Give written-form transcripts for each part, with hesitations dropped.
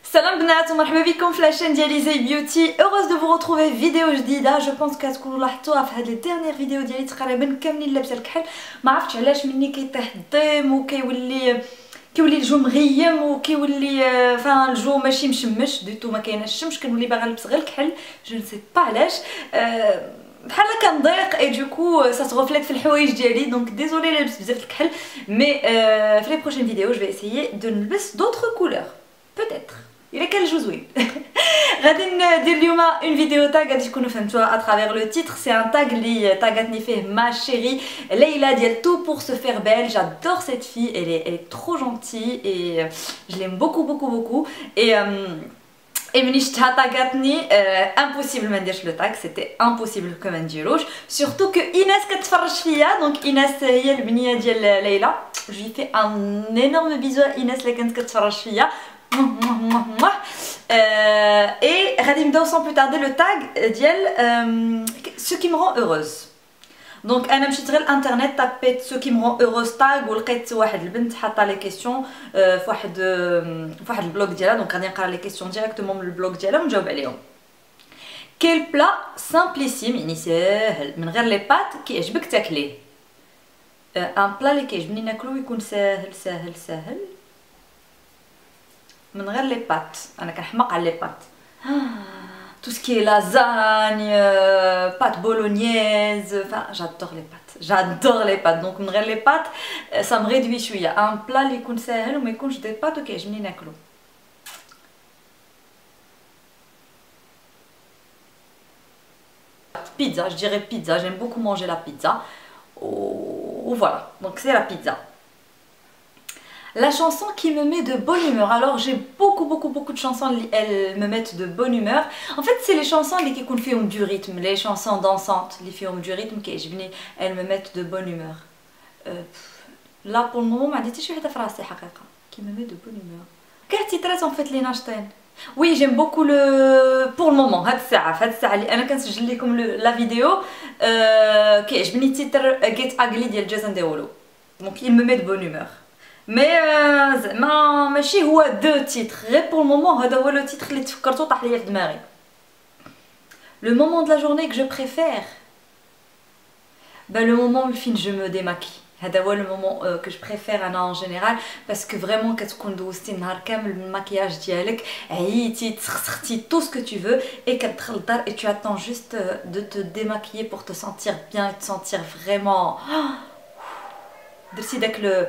Salam بنات ومرحبا بكم في لاشين ديالي زي بيوتي. heureuse de vous retrouver فيديو جديده. جو بونس كتكونوا لاحظتوها في هاد لي ديرنيير فيديو ديالي تقريبا كاملين لابسه الكحل. ما عرفتش علاش مني كيطيح الضيم وكيولي الجو مغيم وكيولي فان الجو ماشي مشمش ديتو، ما كايناش الشمس، كنولي باغا نلبس غير الكحل. جو نسي با علاش بحال كنضيق اي دوكو سا تغفلت في الحوايج ديالي. دونك ديزولي لا لبست بزاف الكحل، مي في لي بروشين فيديو جو في اسيي دو نلبس دوطخ كولور بوتيتر الا كان الجو زوين. غادي ندير اليوم اون فيديو تاغ غادي تكونوا فهمتوها اترافير لو تيتر. سي ان تاغ اللي تاغاتني فيه ما شيري ليلى ديال تو بور سو فير بيل. جادور سيت في elle est trop gentille et je l'aime beaucoup et ملي شفتها طاقاتني امبوسيبل ما نديرش لو تاغ، سيتي امبوسيبل كو ما نديروش. سورتو كو ايناس كتفرج فيا، دونك ايناس هي البنيه ديال ليلى. جو في ان انورم بيزو ايناس اللي كانت كتفرج فيا. Et غادي نبداو sans plus tarder le tag ديال ce qui me rend heureuse. دونك انا مشيت غير الانترنت طابيت ce qui me rend heureuse tag ولقيت واحد البنت حاطه لي كيسيون في واحد البلوك ديالها. دونك غادي نقرا لي كيسيون ديريكتومون من البلوك ديالها ونجاوب عليهم. كيل بلا سامبليسيم يعني ساهل من غير لي بات كيعجبك تاكليه. ان بلا اللي كيعجبني ناكلو يكون ساهل ساهل ساهل من غير لي بات. انا كنحماق على لي بات، tout ce qui est lasagne, pâte bolognaise, enfin j'adore les pâtes. Donc من غير les pâtes ça me réduit شويه. un plat اللي يكون ساهل وما يكونش دي بات وكيعجبني ناكلو. Pizza, je dirais pizza, j'aime beaucoup manger la pizza. Ou voilà, donc c'est la pizza. La chanson qui me met de bonne humeur. Alors j'ai beaucoup de chansons qui elles me mettent de bonne humeur. En fait c'est les chansons qui font du rythme, les chansons dansantes qui font du rythme qui elles me mettent de bonne humeur. Là pour le moment ما عنديش شي وحده في راسي حقيقه qui me met de bonne humeur. كاع تيترات en fait les ناشطين. Oui j'aime beaucoup le pour le moment هاد الساعه اللي انا كنسجل لكم لا فيديو كيعجبني تيتر Get Ugly ديال جاسون ديولو. Donc il me met de bonne humeur. مي زعما ماشي هو دو تيتر غير بور المومون. هذا هو لو تيتر اللي تفكرتو طاح ليا في دماغي. لو مومون دو لا جورني كو جو بريفير لو مومون فين جو مو ديماكي. هذا هو لو مومون كو جو بريفير انا اون جينيرال باسكو فريمون كتكون دوزتي النهار كامل بالماكياج ديالك، عييتي تسخسختي تو سكو تو فو اي كتدخل للدار اي تو اتون جوست دو تو ديماكيي بور تو سنتير بيان اي تو سنتير فريمون درتي داك لو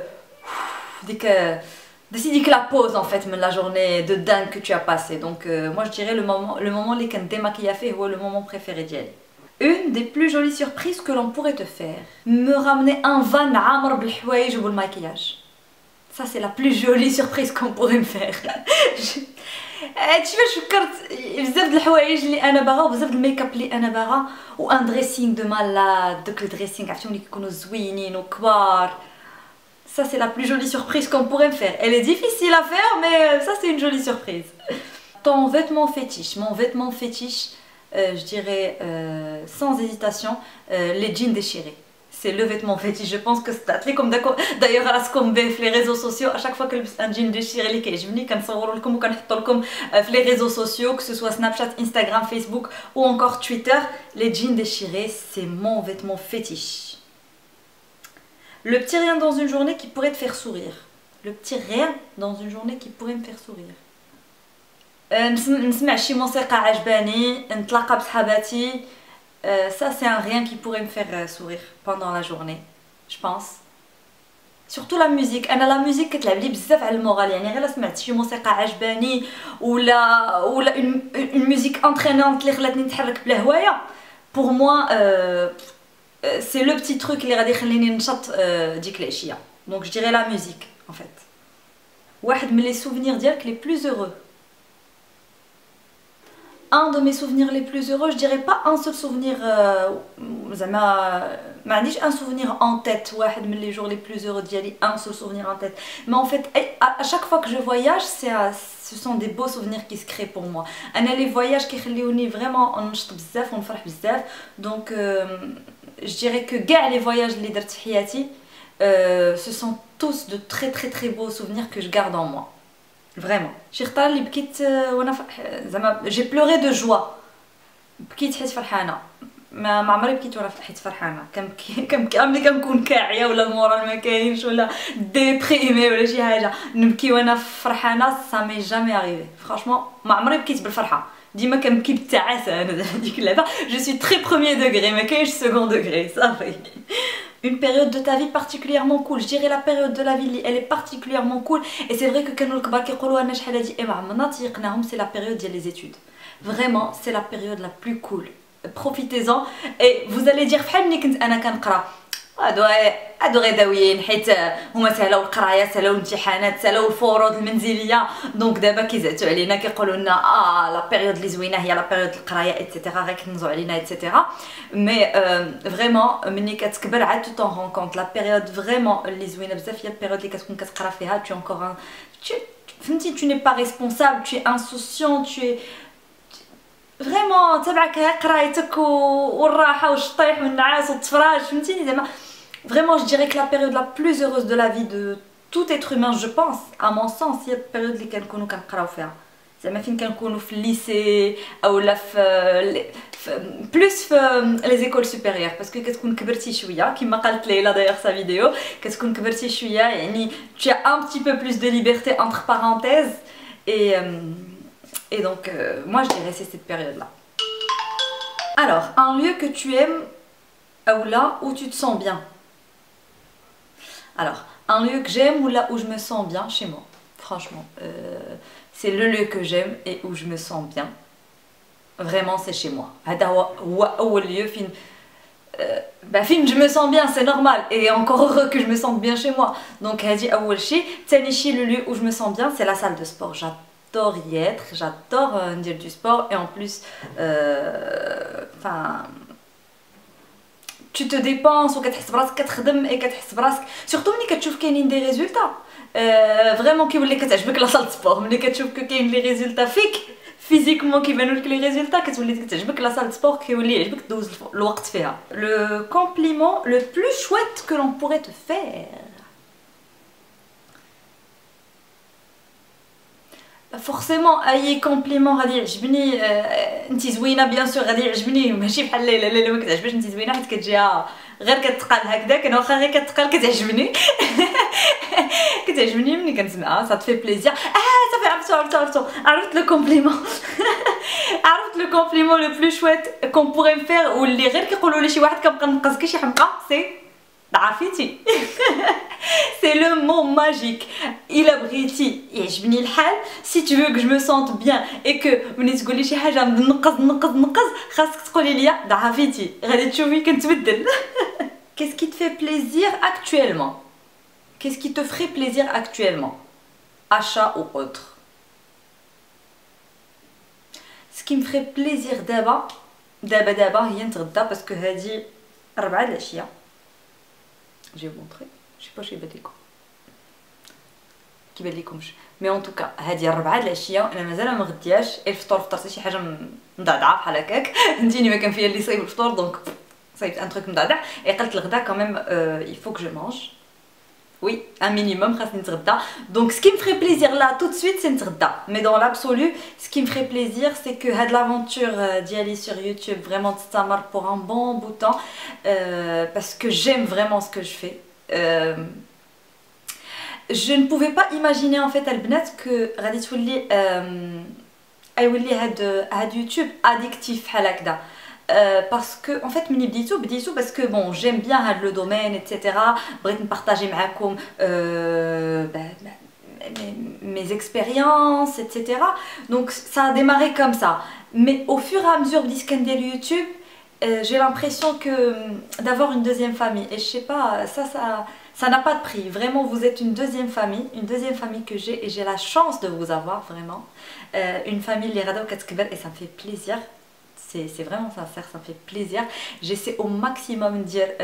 ديك la pause en fait من la journée de dingue que tu as passé. Donc moi je dirais le moment اللي كنديماكيا فيه هو le moment préféré ديالي. Une des plus jolies surprises que l'on pourrait te faire, me ramener un van عامر بالحوايج وبالماكياج. Ça c'est la plus jolie surprise qu'on pourrait me faire. هادشي باش فكرت بزاف د الحوايج اللي انا باغا وبزاف د الميك اب اللي انا باغا وان دريسينغ دو مالاد. دوك الدريسينغ عرفتو ملي كيكونوا زوينين وكبار. Ça c'est la plus jolie surprise qu'on pourrait me faire. Elle est difficile à faire mais ça c'est une jolie surprise. Ton vêtement fétiche. Mon vêtement fétiche, je dirais sans hésitation les jeans déchirés. C'est le vêtement fétiche. Je pense que c'est très comme d'accord. D'ailleurs à ce qu'on met les réseaux sociaux, à chaque fois que un jean déchiré اللي كيعجبني كنصوروا لكم وكنحطوا لكم في les réseaux sociaux, que ce soit Snapchat, Instagram, Facebook ou encore Twitter. Les jeans déchirés, c'est mon vêtement fétiche. Le petit rien dans une journée qui pourrait te faire sourire. Le petit rien dans une journée qui pourrait me faire sourire. نسمع شي موسيقى عجباني، نتلاقى بصحاباتي. Ça c'est un rien qui pourrait me faire sourire pendant la journée, je pense. Surtout la musique. انا لا ميوزيك كتلعب لي بزاف على المورال. يعني غير سمعت شي موسيقى عجباني ولا اون ميوزيك انترينونت اللي خلاتني نتحرك بلا هوايه. pour moi c'est le petit truc اللي غادي يخليني نشط ديك العشيه. Donc je dirais la musique en fait. واحد من les souvenirs ديالك les plus heureux. Un de mes souvenirs les plus heureux, je dirais pas un seul souvenir زعما ما عنديش un souvenir en tête واحد من les jours les plus heureux ديالي un seul souvenir en tête. Mais en fait à chaque fois que je voyage ce sont des beaux souvenirs qui se créent pour moi. انا les voyages كيخليوني vraiment نشط بزاف ونفرح بزاف. Donc je dirais que كاع les voyages اللي درت في حياتي ce sont tous de très beaux souvenirs que je garde en moi. vraiment. شي خطره اللي بكيت وانا زعما جي بلوري دو جوا، بكيت حيت فرحانه، ما عمري بكيت وانا حيت فرحانه. ملي كنكون كاعيه ولا المورال ما كاينش ولا ديبريمي ولا شي حاجه نبكي وانا فرحانه، سا مي جامي اريفي فرانشمون. ما عمري بكيت بالفرحه، ديما كنبكي بالتعاسه. انا ديك اللعبه جو سوي تري بروميير دوغري، ما كاينش سكوند دوغري صافي. Une période de ta vie particulièrement cool, je dirais la période de la vie elle est particulièrement cool. Et c'est vrai que كانوا الكبار كيقولوا انا شحال هادي ما عمرنا تيقناهم، c'est la période ديال les études. Vraiment c'est la période la plus cool. Profitez-en. Et vous allez dire فحال ملي كنت انا كنقرا هادو غداويين حيت هما سالاو القرايه سالاو الامتحانات سالاو الفروض المنزليه، دونك دابا كيزعتوا علينا كيقولوا لنا لا بيريود اللي زوينه هي لا بيريود القرايه ايتترا، غير كنزوا علينا ايتترا. مي فريمون ملي كتكبر عاد تو طون رون كونط لا بيريود فريمون اللي زوينه بزاف هي البيريود اللي كتكون كتقرا فيها. تو انكور فهمتي، tu n'es pas responsable, tu es insouciant, tu es فريمون تبعك قرايتك والراحه والشطيح والنعاس والتفراج، فهمتيني زعما. Vraiment, je dirais que la période la plus heureuse de la vie de tout être humain, je pense, à mon sens, هي البيريود اللي كنكونوا كنقراو فيها. زعما فين كنكونوا في الليسي اولا في بلوس في لي زيكول سوبيريور، باسكو كتكون كبرتي شويه كما قالت ليلى دايوغ سا فيديو، كتكون كبرتي شويه يعني tu as un petit peu plus de liberté entre parenthèses et donc moi je dirais c'est cette période là. Alors, un lieu que tu aimes ou là où tu te sens bien. Alors, un lieu que j'aime ou là où je me sens bien chez moi, franchement, c'est le lieu que j'aime et où je me sens bien. Vraiment, c'est chez moi. هذا هو أول lieu فين je me sens bien, c'est normal. Et encore heureux que je me sente bien chez moi. Donc, هذه أول شيء. ثاني شيء, le lieu où je me sens bien, c'est la salle de sport. J'adore y être, j'adore dire du sport et en plus, enfin. Tu te dépenses وكتحس براسك كتخدم اي كتحس براسك سورتو ملي كتشوف كاينين دي ريزولطا فريمون كيولي كتعجبك لا سال سبور. ملي كتشوف كاين لي ريزولطا فيك فيزيكمون كيبانوا لك لي ريزولطا كتولي كتعجبك لا سال سبور، كيولي يعجبك دوز الوقت فيها. لو كومبليمون لو بلو شويت que l'on pourrait te faire. فورسيمون اي كومبليمون غادي يعجبني. انت زوينه بيان سور غادي يعجبني، ماشي بحال ليلى. ليلى ما كتعجبش انت زوينه حيت كتجيها غير كتقال هكذاك، انا واخا غير كتقال كتعجبني. كتعجبني ملي كنسمعها سا تفي بليزير. صافي عرفت لو كومبليمون. عرفت لو كومبليمون لو بلو شويت كون بوغي مفير واللي غير كيقولوا لي شي واحد كنبقى نقص كي شي حمقى، سي عافيتي. C'est le mot magique. إلا بغيتي يعجبني الحال، si tu veux que je me sente bien et que ملي تقولي شي حاجه نقص خاصك تقولي لي عافيتي، غادي تشوفي كنتبدل. Qu'est-ce qui te fait plaisir actuellement? Qu'est-ce qui te ferait plaisir actuellement? Achat ou autre? Ce qui me ferait plaisir دابا هي نتغدى، باسكو هادي 4 د العشيه. Je vais vous montrer. Je sais pas شي كيبان لكمش، مي اون توكا هادي 4 د العشيه انا مازال ما غدياش. الفطور فطرت شي حاجه مضعضعه بحال هكاك. فهمتيني ما كان فيا اللي صايب الفطور، دونك صايبت ان تروك مضعضع. قلت الغدا كمان il faut que je mange. Oui, un minimum خاصني نتغدى. Donc ce qui me ferait plaisir là tout de suite c'est نتغدى. Mais dans l'absolu, ce qui me ferait plaisir c'est que هاد l'aventure d'y sur YouTube vraiment تستمر pour un bon bout de temps parce que j'aime vraiment ce que je fais. Je ne pouvais pas imaginer en fait البنات que غادي تولي يولي هاد يوتيوب addictif بحال هكذا. Parce que en fait ملي بديتو parce que bon j'aime bien هاد le domaine etc. بغيت نبارطاجي معاكم mes expériences etc. Donc ça a démarré comme ça. Mais au fur et à mesure بديت كندير YouTube j'ai l'impression que d'avoir une deuxième famille et je sais pas ça n'a pas de prix. Vraiment vous êtes une deuxième famille que j'ai et j'ai la chance de vous avoir vraiment. Une famille اللي غدا وكتكبر et ça me fait plaisir. C'est vraiment sincère, ça me fait plaisir. J'essaie au maximum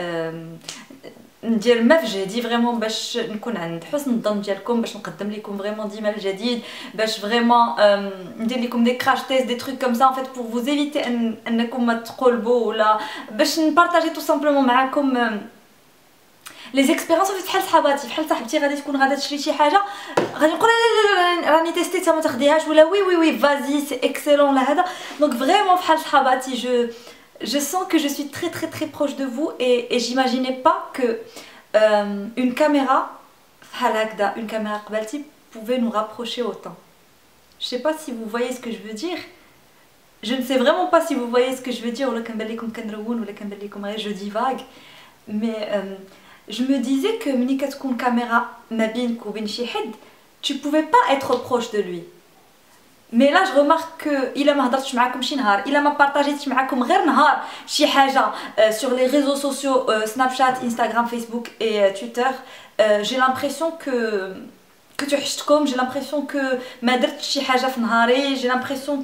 ندير ما في جهدي فريمون باش نكون عند حسن الظن ديالكم، باش نقدم لكم فريمون ديما الجديد، باش فريمون ندير لكم دي كراش تيست دي تروك كوم سا en fait pour vous éviter انكم ما تقلبوا ولا باش نبارطاجي tout simplement معاكم لي زيكسبيريونس بحال صحاباتي بحال صاحبتي غادي تكون غادا تشري شي حاجه غادي نقول لا لا لا راني تيستيتها ما تاخديهاش ولا وي وي وي فازي سي اكسيلون لا هذا دونك فريمون بحال صحاباتي je sens que je suis très très très proche de vous et j'imaginais pas que une caméra بحال هكذا une caméra قبالتي pouvait nous rapprocher autant. Je sais pas si vous voyez ce que je veux dire. Je ne sais vraiment pas si vous voyez ce que je veux dire ولا كنبان لكم كنرون ولا كنبان لكم غير je divague mais je me disais que ملي كتكون كاميرا ما بينك وبين شي حد tu pouvais pas être proche de lui. Mais là je remarque que الا ما هضرتش معاكم شي نهار الا ما بارطاجيتش معاكم غير نهار شي حاجه sur les réseaux sociaux Snapchat, Instagram, Facebook et Twitter j'ai l'impression que توحشتكم j'ai l'impression que ما درتش شي حاجه في نهاري j'ai l'impression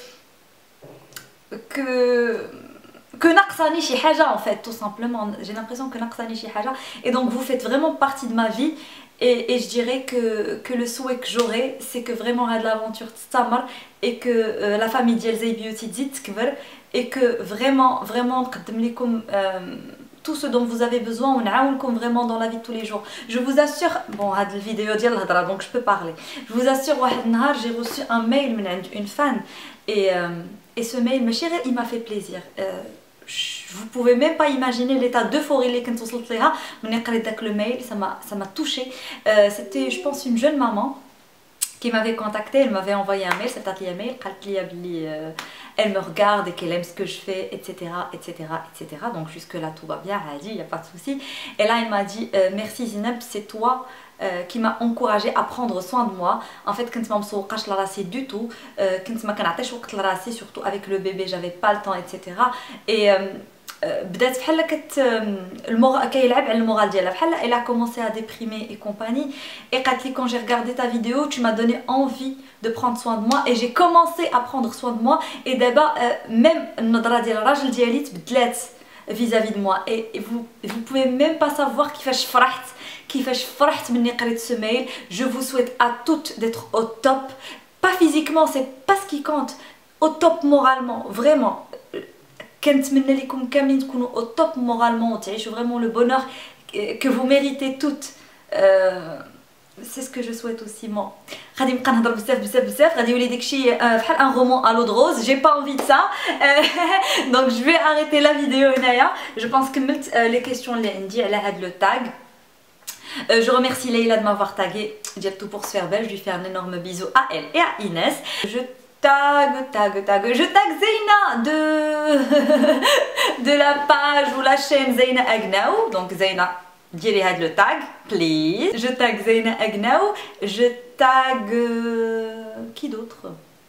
que ناقصاني شي حاجه en fait tout simplement j'ai l'impression que ناقصاني شي حاجه et donc vous faites vraiment partie de ma vie et je dirais que le souhait que j'aurais c'est que vraiment هاد l'aventure تستمر et que la famille ديال زي بيوتي تزيد تكبر et que vraiment نقدم لكم tout ce dont vous avez besoin ونعاونكم vraiment dans la vie de tous les jours. Je vous assure bon هاد الفيديو ديال الهضره donc je peux parler. Je vous assure واحد النهار j'ai reçu un mail من عند une fan et ce mail ماشي غير il m'a fait plaisir. Vous pouvez même pas imaginer l'état d'euphorie اللي كنت وصلت ليها ملي قريت داك le mail, ça m'a touchée. C'était je pense une jeune maman qui m'avait contacté, elle m'avait envoyé un mail, cette mail, elle me regarde et qu'elle aime ce que je fais, etc. Donc jusque là tout va bien, elle a dit, il n'y a pas de souci. Et là elle m'a dit merci Zineb, c'est toi qui m'a encouragé à prendre soin de moi. En fait كنت ما مسوقاش لراسي du tout, كنت ما كنعطيش وقت لراسي surtout avec le bébé, j'avais pas le temps, etc. Et بدات بحال كيلعب على المورال ديالها بحال elle a commencé à déprimer et compagnie et قالت لي quand j'ai regardé ta vidéo tu m'as donné envie de prendre soin de moi et j'ai commencé à prendre soin de moi et دابا même النظره ديال الراجل ديالي تبدلات vis-à-vis de moi et vous pouvez même pas savoir كيفاش فرحت مني قريت ce mail. Je vous souhaite à toutes d'être au top, pas physiquement, c'est pas ce qui compte, au top moralement, vraiment. كنتمنى لكم كاملين تكونوا au top moralement وتعيشوا vraiment le bonheur que vous méritez toutes. C'est ce que je souhaite aussi moi. غادي نبقى نهضر بزاف غادي يولي داكشي بحال un roman à l'eau de rose, j'ai pas envie de ça. Donc je vais arrêter la vidéo هنايا. Je pense كملت les questions اللي عندي على هاد le tag. Je remercie Leïla de m'avoir tagué, dire tout pour se faire belle, je lui fais un énorme bisou à elle et à Inès. Je tag Zeyna de la page ou la chaîne Zeyna Agnaou, donc Zeyna diri had le tag, please. Je tag Zeyna Agnaou, je tag qui d'autre?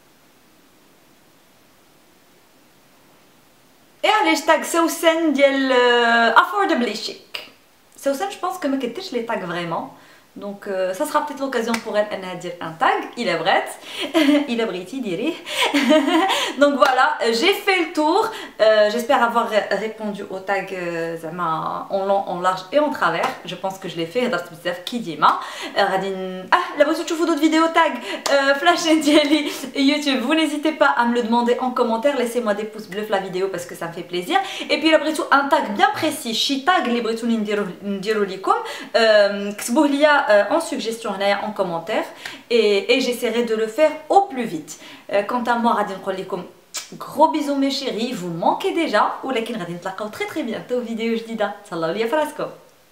Et allez, je tag Sousen diel Affordably Chic. Sousen, je pense que ما كديرش les tags vraiment. Donc ça sera peut-être l'occasion pour elle de dire un tag, il est vrai, il est briti dirait. Donc voilà, j'ai fait le tour, j'espère avoir répondu au tag en long, en large et en travers. Je pense que je l'ai fait, هضرت بزاف كي ديما. غادي لا بغيتو تشوفوا d'autres vidéos tag flash ديالي YouTube, vous n'hésitez pas à me le demander en commentaire, laissez-moi des pouces bleus la vidéo parce que ça me fait plaisir. Et puis la بغيتو un tag bien précis, شي tag اللي بغيتوني نديرو لكم كتبوه ليا en suggestion en commentaire et j'essaierai de le faire au plus vite. Quant à moi, غادي نقول لكم gros bisous mes chéris, vous manquez déjà ولكن غادي نتلاقاو très bientôt vidéo جديدة. تهلاو ليا فراسكم.